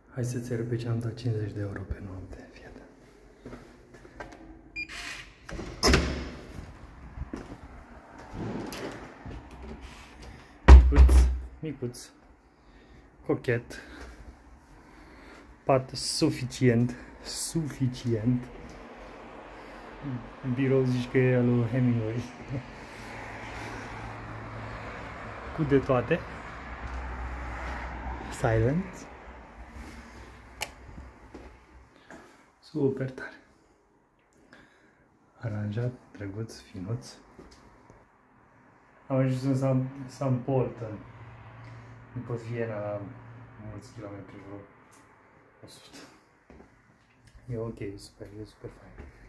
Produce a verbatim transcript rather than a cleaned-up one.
Hai să-ți arăt pe ce am dat cincizeci de euro pe noapte, fiată. Micuț, micuț, cochet, pat suficient, suficient. În birou zici că e al lui Hemingway. Cu de toate. Silent. Super tare. Aranjat, drăguț, finuț. Am ajuns în San, San Polten, după Viena, la mulți kilometri, vreo o sută. E ok, super, e super fain.